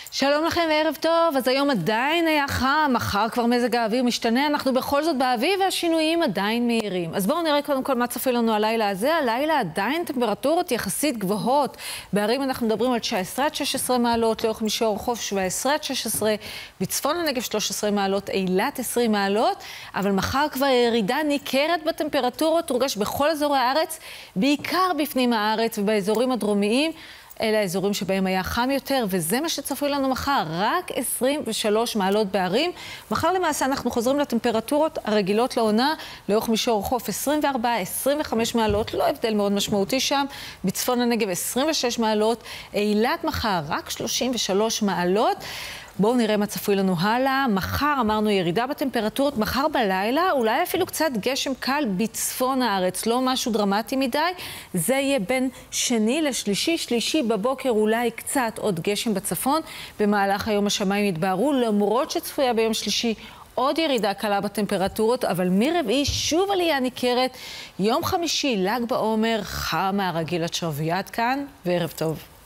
שלום לכם וערב טוב. אז היום עדיין היה חם, מחר כבר מזג האוויר משתנה, אנחנו בכל זאת באביב והשינויים עדיין מהירים. אז בואו נראה קודם כל מה צפוי לנו הלילה הזה. הלילה עדיין טמפרטורות יחסית גבוהות. בערים אנחנו מדברים על 19 עד 16 מעלות, לאורך מישור החוף 17 עד 16, בצפון הנגב 13 מעלות, אילת 20 מעלות, אבל מחר כבר ירידה ניכרת בטמפרטורות, תורגש בכל אזורי הארץ, בעיקר בפנים הארץ ובאזורים הדרומיים. אלה האזורים שבהם היה חם יותר, וזה מה שצפוי לנו מחר, רק 23 מעלות בערים. מחר למעשה אנחנו חוזרים לטמפרטורות הרגילות לעונה, לאורך מישור החוף 24-25 מעלות, לא הבדל מאוד משמעותי שם, בצפון הנגב 26 מעלות, אילת מחר רק 33 מעלות. בואו נראה מה צפוי לנו הלאה. מחר אמרנו ירידה בטמפרטורות, מחר בלילה אולי אפילו קצת גשם קל בצפון הארץ, לא משהו דרמטי מדי. זה יהיה בין שני לשלישי, שלישי בבוקר אולי קצת עוד גשם בצפון. במהלך היום השמיים יתבהרו, למרות שצפויה ביום שלישי עוד ירידה קלה בטמפרטורות, אבל מרביעי שוב עלייה ניכרת. יום חמישי, ל"ג בעומר, חם מהרגיל עד שרביית כאן, וערב טוב.